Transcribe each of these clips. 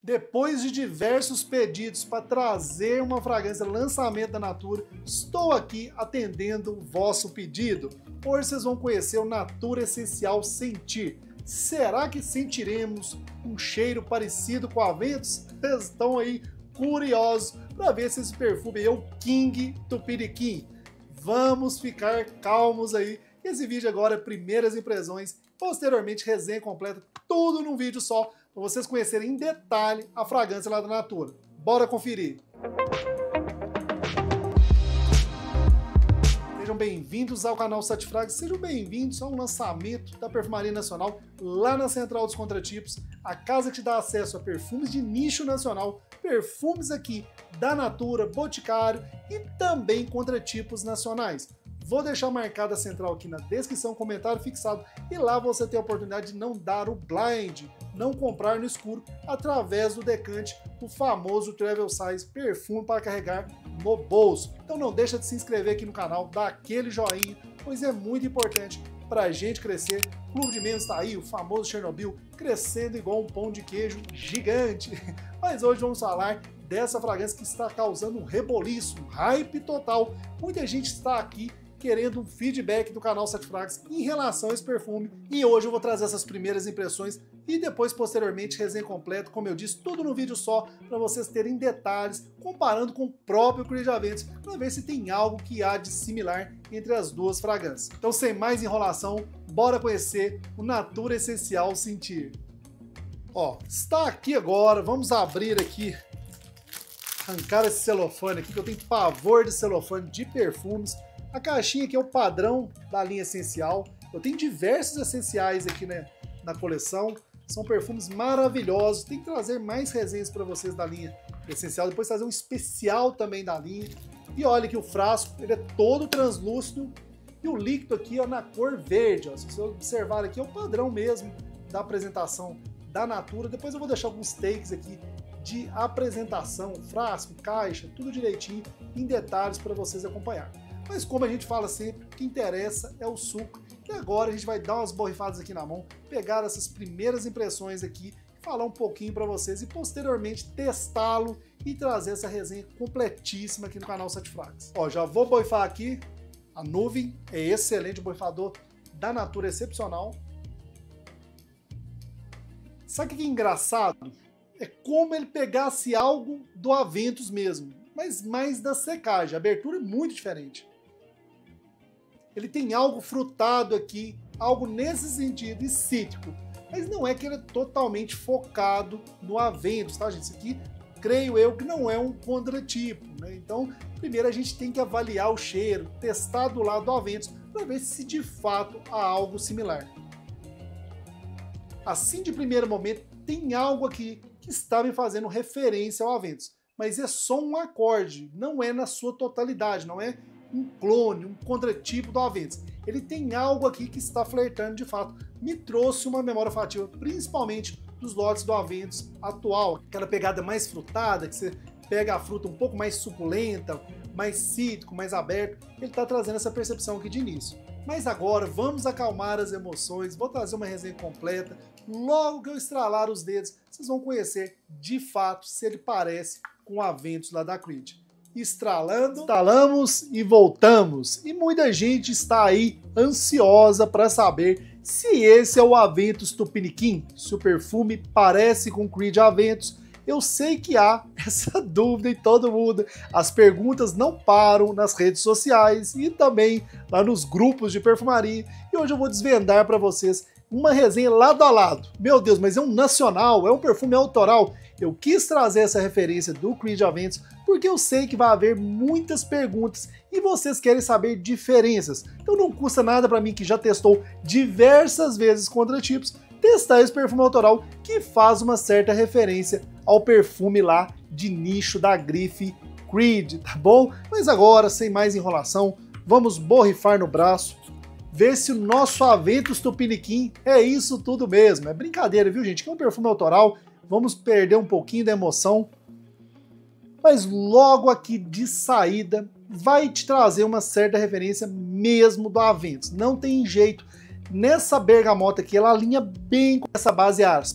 Depois de diversos pedidos para trazer uma fragrância lançamento da Natura, estou aqui atendendo o vosso pedido. Hoje vocês vão conhecer o Natura Essencial Sentir. Será que sentiremos um cheiro parecido com Aventus? Vocês estão aí curiosos para ver se esse perfume é o King Tupiniquim. Vamos ficar calmos aí. Esse vídeo agora é primeiras impressões, posteriormente resenha completa, tudo num vídeo só, para vocês conhecerem em detalhe a fragrância lá da Natura. Bora conferir! Sejam bem-vindos ao canal Satifrags, sejam bem-vindos ao lançamento da Perfumaria Nacional lá na Central dos Contratipos, a casa que te dá acesso a perfumes de nicho nacional, perfumes aqui da Natura, Boticário e também contratipos nacionais. Vou deixar marcada a central aqui na descrição, comentário fixado, e lá você tem a oportunidade de não dar o blind, não comprar no escuro, através do Decante, o famoso Travel Size perfume para carregar no bolso. Então não deixa de se inscrever aqui no canal, dá aquele joinha, pois é muito importante para a gente crescer. O Clube de Membros está aí, o famoso Chernobyl, crescendo igual um pão de queijo gigante. Mas hoje vamos falar dessa fragrância que está causando um reboliço, um hype total. Muita gente está aqui querendo um feedback do canal Satifrags em relação a esse perfume, e hoje eu vou trazer essas primeiras impressões e depois, posteriormente, resenha completa, como eu disse, tudo no vídeo só, para vocês terem detalhes, comparando com o próprio Creed Aventus, para ver se tem algo que há de similar entre as duas fragrâncias. Então, sem mais enrolação, bora conhecer o Natura Essencial Sentir. Ó, está aqui agora, vamos abrir aqui, arrancar esse celofane aqui, que eu tenho pavor de celofane de perfumes. A caixinha aqui é o padrão da linha essencial. Eu tenho diversos essenciais aqui, né, na coleção. São perfumes maravilhosos. Tem que trazer mais resenhas para vocês da linha essencial. Depois trazer um especial também da linha. E olha que o frasco, ele é todo translúcido. E o líquido aqui, ó, na cor verde. Ó. Se vocês observarem aqui, é o padrão mesmo da apresentação da Natura. Depois eu vou deixar alguns takes aqui de apresentação. Frasco, caixa, tudo direitinho, em detalhes para vocês acompanharem. Mas como a gente fala sempre, o que interessa é o suco. E agora a gente vai dar umas borrifadas aqui na mão, pegar essas primeiras impressões aqui, falar um pouquinho para vocês e posteriormente testá-lo e trazer essa resenha completíssima aqui no canal Satifrags. Ó, já vou borrifar aqui. A nuvem é excelente, o borrifador da Natura é excepcional. Sabe o que é engraçado? É como ele pegasse algo do Aventus mesmo, mas mais da secagem. A abertura é muito diferente. Ele tem algo frutado aqui, algo nesse sentido, e cítrico. Mas não é que ele é totalmente focado no Aventus, tá, gente? Isso aqui, creio eu, que não é um contratipo, né? Então, primeiro a gente tem que avaliar o cheiro, testar do lado do Aventus, para ver se de fato há algo similar. Assim, de primeiro momento, tem algo aqui que está me fazendo referência ao Aventus. Mas é só um acorde, não é na sua totalidade, não é um clone, um contratipo do Aventus. Ele tem algo aqui que está flertando de fato. Me trouxe uma memória olfativa, principalmente dos lotes do Aventus atual. Aquela pegada mais frutada, que você pega a fruta um pouco mais suculenta, mais cítrico, mais aberto. Ele está trazendo essa percepção aqui de início. Mas agora vamos acalmar as emoções, vou trazer uma resenha completa. Logo que eu estralar os dedos, vocês vão conhecer de fato se ele parece com o Aventus lá da Creed. Estralando, instalamos e voltamos. E muita gente está aí ansiosa para saber se esse é o Aventus Tupiniquim, se o perfume parece com o Creed Aventus. Eu sei que há essa dúvida em todo mundo. As perguntas não param nas redes sociais e também lá nos grupos de perfumaria. E hoje eu vou desvendar para vocês uma resenha lado a lado. Meu Deus, mas é um nacional, é um perfume autoral. Eu quis trazer essa referência do Creed Aventus porque eu sei que vai haver muitas perguntas e vocês querem saber diferenças. Então não custa nada para mim, que já testou diversas vezes contratipos, testar esse perfume autoral que faz uma certa referência ao perfume lá de nicho da grife Creed, tá bom? Mas agora, sem mais enrolação, vamos borrifar no braço, ver se o nosso Aventus Tupiniquim é isso tudo mesmo. É brincadeira, viu, gente? Que é um perfume autoral, vamos perder um pouquinho da emoção. Mas logo aqui de saída vai te trazer uma certa referência mesmo do Aventus. Não tem jeito. Nessa bergamota aqui, ela alinha bem com essa base áspera.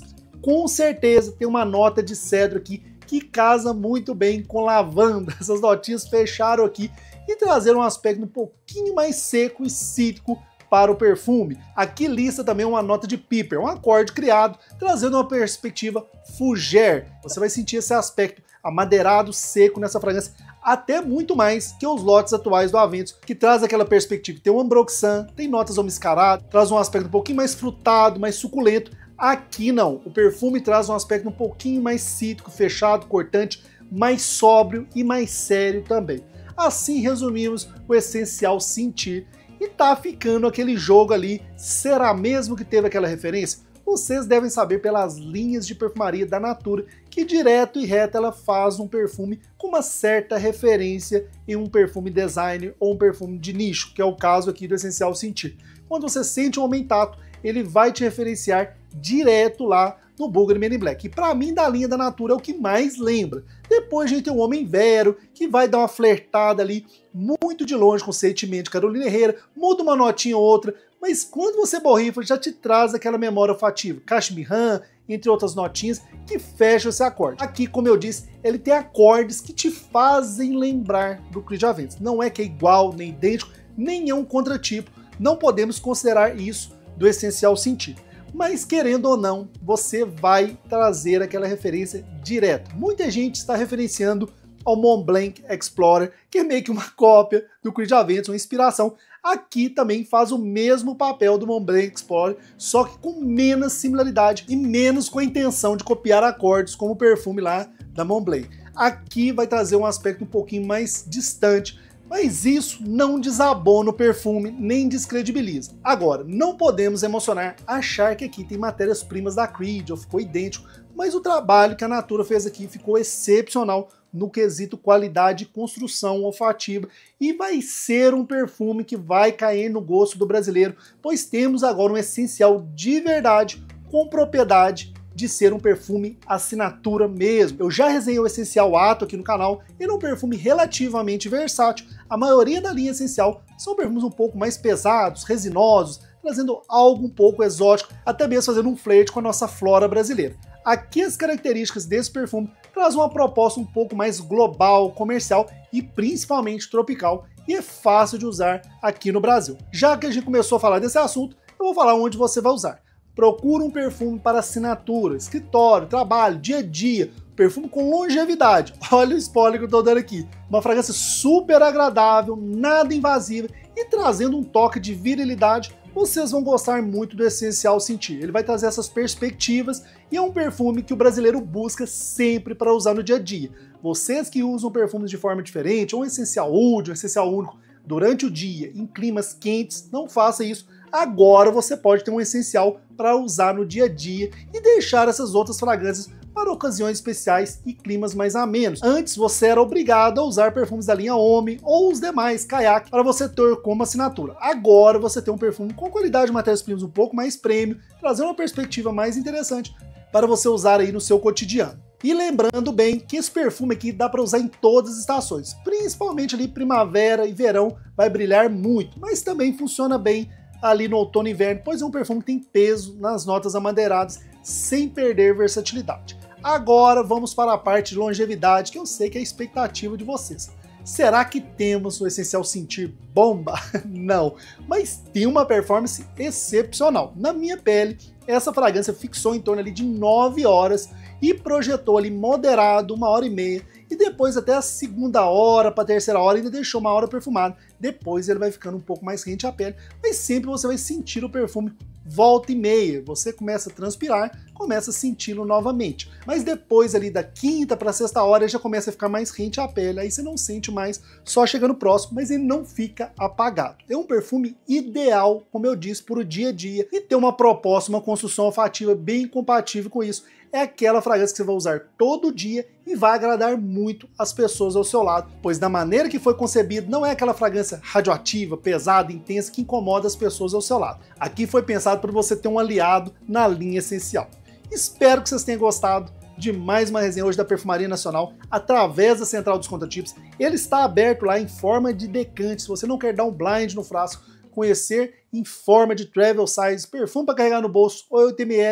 com certeza tem uma nota de cedro aqui que casa muito bem com lavanda. Essas notinhas fecharam aqui e trazeram um aspecto um pouquinho mais seco e cítrico para o perfume. Aqui lista também uma nota de piper, um acorde criado, trazendo uma perspectiva fougère. Você vai sentir esse aspecto amadeirado, seco nessa fragrância, até muito mais que os lotes atuais do Aventus, que traz aquela perspectiva. Tem o ambroxan, tem notas homiscaradas, traz um aspecto um pouquinho mais frutado, mais suculento. Aqui não, o perfume traz um aspecto um pouquinho mais cítrico, fechado, cortante, mais sóbrio e mais sério também. Assim resumimos o essencial sentir e tá ficando aquele jogo ali. Será mesmo que teve aquela referência? Vocês devem saber pelas linhas de perfumaria da Natura que direto e reto ela faz um perfume com uma certa referência em um perfume designer ou um perfume de nicho, que é o caso aqui do Essencial Sentir. Quando você sente um aumentato, ele vai te referenciar direto lá no Bulgari Men in Black. E para mim, da linha da Natura, é o que mais lembra. Depois a gente tem o Homem Vero, que vai dar uma flertada ali muito de longe com o sentimento de Carolina Herrera, muda uma notinha ou outra, mas quando você borrifa, já te traz aquela memória olfativa. Kashmir Ram, entre outras notinhas, que fecham esse acorde. Aqui, como eu disse, ele tem acordes que te fazem lembrar do Creed Aventus. Não é que é igual, nem idêntico, nem é um contratipo. Não podemos considerar isso do Essencial Sentir. Mas querendo ou não, você vai trazer aquela referência direta. Muita gente está referenciando ao Montblanc Explorer, que é meio que uma cópia do Creed Aventus, uma inspiração. Aqui também faz o mesmo papel do Montblanc Explorer, só que com menos similaridade e menos com a intenção de copiar acordes como o perfume lá da Montblanc. Aqui vai trazer um aspecto um pouquinho mais distante, mas isso não desabona o perfume, nem descredibiliza. Agora, não podemos emocionar, achar que aqui tem matérias-primas da Creed, ou ficou idêntico, mas o trabalho que a Natura fez aqui ficou excepcional no quesito qualidade e construção olfativa, e vai ser um perfume que vai cair no gosto do brasileiro, pois temos agora um essencial de verdade, com propriedade de ser um perfume assinatura mesmo. Eu já resenhei o Essencial Ato aqui no canal, ele é um perfume relativamente versátil. A maioria da linha Essencial são perfumes um pouco mais pesados, resinosos, trazendo algo um pouco exótico, até mesmo fazendo um flerte com a nossa flora brasileira. Aqui as características desse perfume trazem uma proposta um pouco mais global, comercial e principalmente tropical, e é fácil de usar aqui no Brasil. Já que a gente começou a falar desse assunto, eu vou falar onde você vai usar. Procura um perfume para assinatura, escritório, trabalho, dia a dia, perfume com longevidade. Olha o spoiler que eu tô dando aqui. Uma fragrância super agradável, nada invasiva e trazendo um toque de virilidade. Vocês vão gostar muito do Essencial Sentir. Ele vai trazer essas perspectivas e é um perfume que o brasileiro busca sempre para usar no dia a dia. Vocês que usam perfumes de forma diferente, ou um essencial oud, um essencial único, durante o dia, em climas quentes, não faça isso. Agora você pode ter um essencial para usar no dia a dia e deixar essas outras fragrâncias para ocasiões especiais e climas mais amenos. Antes você era obrigado a usar perfumes da linha Homme ou os demais Kayak para você ter como assinatura. Agora você tem um perfume com qualidade de matérias-primas um pouco mais premium, trazendo uma perspectiva mais interessante para você usar aí no seu cotidiano. E lembrando bem que esse perfume aqui dá para usar em todas as estações, principalmente ali primavera e verão vai brilhar muito, mas também funciona bem ali no outono e inverno, pois é um perfume que tem peso nas notas amadeiradas sem perder versatilidade. Agora vamos para a parte de longevidade, que eu sei que é a expectativa de vocês. Será que temos o Essencial Sentir bomba? Não, mas tem uma performance excepcional. Na minha pele, essa fragrância fixou em torno ali de 9 horas e projetou ali moderado 1h30, e depois até a segunda hora para a terceira hora ainda deixou 1 hora perfumado. Depois ele vai ficando um pouco mais rente à pele, mas sempre você vai sentir o perfume volta e meia. Você começa a transpirar, começa a senti-lo novamente. Mas depois ali da quinta para a sexta hora ele já começa a ficar mais rente à pele, aí você não sente mais só chegando próximo, mas ele não fica apagado. É um perfume ideal, como eu disse, para o dia a dia e tem uma proposta, uma construção olfativa bem compatível com isso. É aquela fragrância que você vai usar todo dia e vai agradar muito as pessoas ao seu lado, pois da maneira que foi concebido, não é aquela fragrância radioativa, pesada, intensa, que incomoda as pessoas ao seu lado. Aqui foi pensado para você ter um aliado na linha Essencial. Espero que vocês tenham gostado de mais uma resenha hoje da Perfumaria Nacional, através da Central dos Contratipos. Ele está aberto lá em forma de decante, se você não quer dar um blind no frasco, conhecer em forma de travel size, perfume para carregar no bolso, ou 8 ml,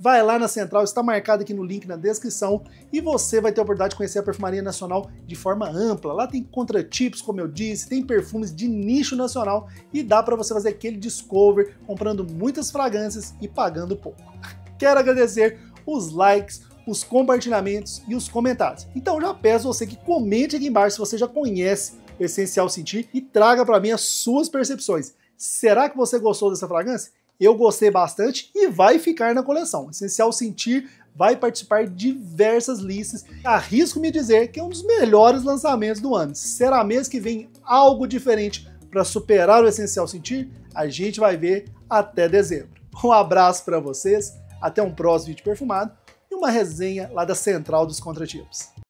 vai lá na Central, está marcado aqui no link na descrição, e você vai ter a oportunidade de conhecer a Perfumaria Nacional de forma ampla. Lá tem contratipos, como eu disse, tem perfumes de nicho nacional, e dá para você fazer aquele discover, comprando muitas fragrâncias e pagando pouco. Quero agradecer os likes, os compartilhamentos e os comentários. Então já peço você que comente aqui embaixo se você já conhece o Essencial Sentir e traga para mim as suas percepções. Será que você gostou dessa fragrância? Eu gostei bastante e vai ficar na coleção. O Essencial Sentir vai participar de diversas listas. Arrisco me dizer que é um dos melhores lançamentos do ano. Será mesmo que vem algo diferente para superar o Essencial Sentir? A gente vai ver até dezembro. Um abraço para vocês, até um próximo vídeo perfumado e uma resenha lá da Central dos Contratipos.